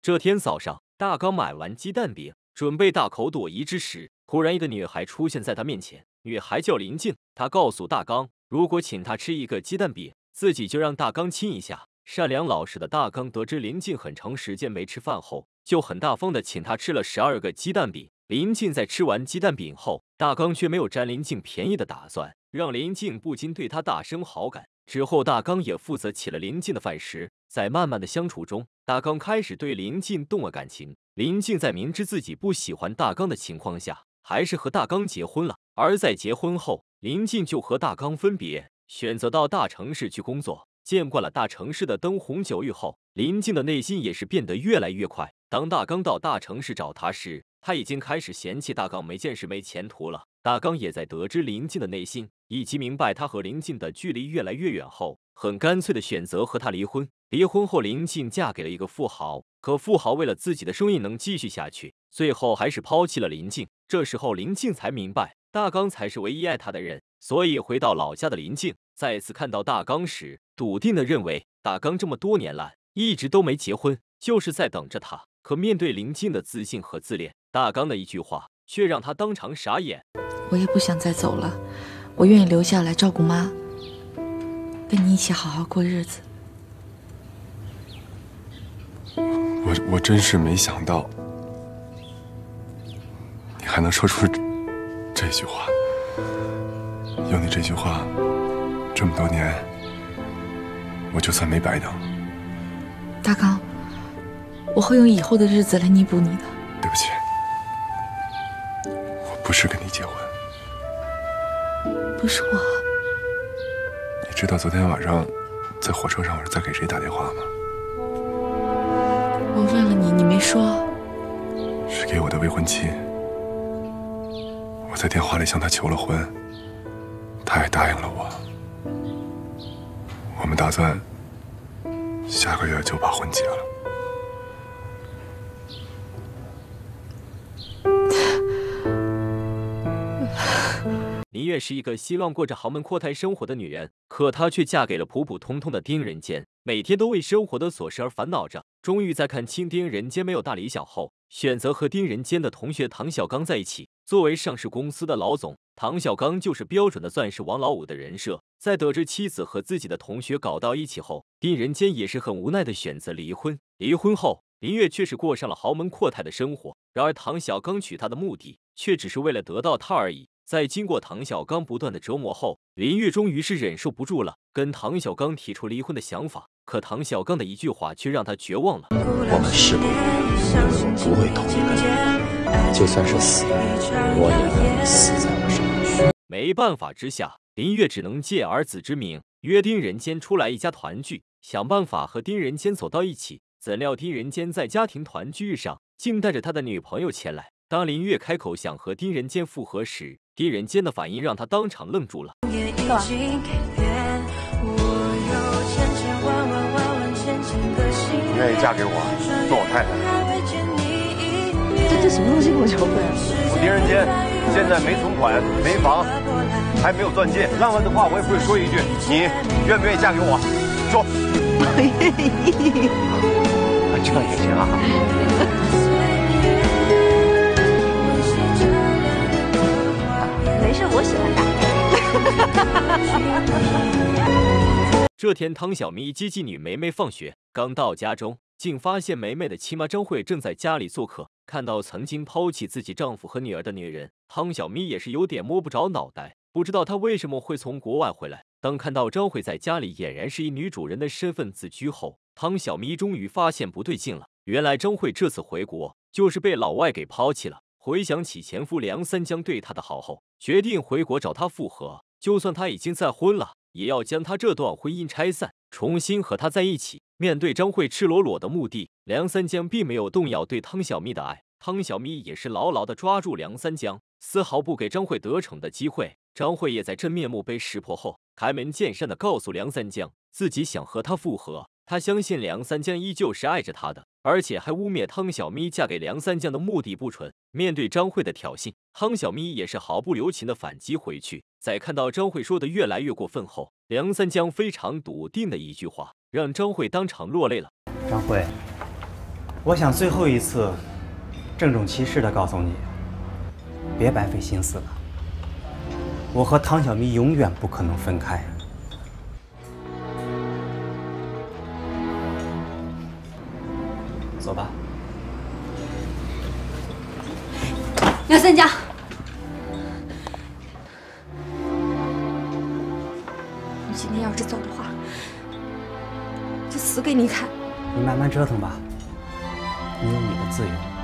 这天早上，大刚买完鸡蛋饼，准备大口朵颐之时，突然一个女孩出现在他面前。女孩叫林静，她告诉大刚，如果请他吃一个鸡蛋饼，自己就让大刚亲一下。善良老实的大刚得知林静很长时间没吃饭后，就很大方的请他吃了12个鸡蛋饼。林静在吃完鸡蛋饼后，大刚却没有占林静便宜的打算，让林静不禁对他大生好感。之后，大刚也负责起了林静的饭食。在慢慢的相处中，大刚开始对林静动了感情。林静在明知自己不喜欢大刚的情况下，还是和大刚结婚了。而在结婚后，林静就和大刚分别，选择到大城市去工作。见惯了大城市的灯红酒绿后，林静的内心也是变得越来越快。当大刚到大城市找他时，他已经开始嫌弃大刚没见识、没前途了。大刚也在得知林静的内心，以及明白他和林静的距离越来越远后，很干脆的选择和他离婚。离婚后，林静嫁给了一个富豪，可富豪为了自己的生意能继续下去，最后还是抛弃了林静。这时候，林静才明白，大刚才是唯一爱她的人。所以回到老家的林静，再次看到大刚时，笃定的认为大刚这么多年来一直都没结婚，就是在等着他。可面对林静的自信和自恋，大刚的一句话却让他当场傻眼。 我也不想再走了，我愿意留下来照顾妈，跟你一起好好过日子。 我真是没想到，你还能说出这句话。有你这句话，这么多年，我就算没白等。 大刚，我会用以后的日子来弥补你的。 对不起，我不是跟你结婚。 不是我。 你知道昨天晚上在火车上我是在给谁打电话吗？ 我问了你，你没说。 是给我的未婚妻。我在电话里向她求了婚，她也答应了我。我们打算下个月就把婚结了。 林月是一个希望过着豪门阔太生活的女人，可她却嫁给了普普通通的丁仁坚，每天都为生活的琐事而烦恼着。终于在看清丁仁坚没有大理想后，选择和丁仁坚的同学唐小刚在一起。作为上市公司的老总，唐小刚就是标准的钻石王老五的人设。在得知妻子和自己的同学搞到一起后，丁仁坚也是很无奈的选择离婚。离婚后，林月却是过上了豪门阔太的生活。然而唐小刚娶她的目的，却只是为了得到她而已。在经过唐小刚不断的折磨后，林月终于是忍受不住了，跟唐小刚提出离婚的想法。可唐小刚的一句话却让他绝望了： 我们誓不不会同一个人，就算是死，我也愿意死在我身边。 没办法之下，林月只能借儿子之名约丁仁坚出来一家团聚，想办法和丁仁坚走到一起。怎料丁仁坚在家庭团聚日上，竟带着他的女朋友前来。当林月开口想和丁仁坚复合时，丁仁坚的反应让他当场愣住了。 干嘛？ 你愿意嫁给我，做我太太？ 这什么东西跟我求婚啊？ 我狄仁坚现在没存款、没房，还没有钻戒，浪漫的话我也不会说一句。你愿不愿意嫁给我？说。 我愿意。 这也行啊。 没事，我喜欢打。 这天，汤小咪接继女梅梅放学，刚到家中，竟发现梅梅的亲妈张慧正在家里做客。看到曾经抛弃自己丈夫和女儿的女人，汤小咪也是有点摸不着脑袋，不知道她为什么会从国外回来。当看到张慧在家里俨然是以女主人的身份自居后，汤小咪终于发现不对劲了。原来张慧这次回国就是被老外给抛弃了。回想起前夫梁三江对她的好后，决定回国找她复合。就算她已经再婚了，也要将她这段婚姻拆散，重新和她在一起。面对张慧赤裸裸的目的，梁三江并没有动摇对汤小咪的爱，汤小咪也是牢牢地抓住梁三江，丝毫不给张慧得逞的机会。张慧也在真面目被识破后，开门见山地告诉梁三江自己想和他复合。他相信梁三江依旧是爱着他的，而且还污蔑汤小咪嫁给梁三江的目的不纯。面对张慧的挑衅，汤小咪也是毫不留情地反击回去。在看到张慧说的越来越过分后，梁三江非常笃定的一句话让张慧当场落泪了。 张慧， 我想最后一次郑重其事地告诉你，别白费心思了。我和唐小咪永远不可能分开。走吧。 杨三江，你今天要是走的话，就死给你看。 你慢慢折腾吧，你有你的自由。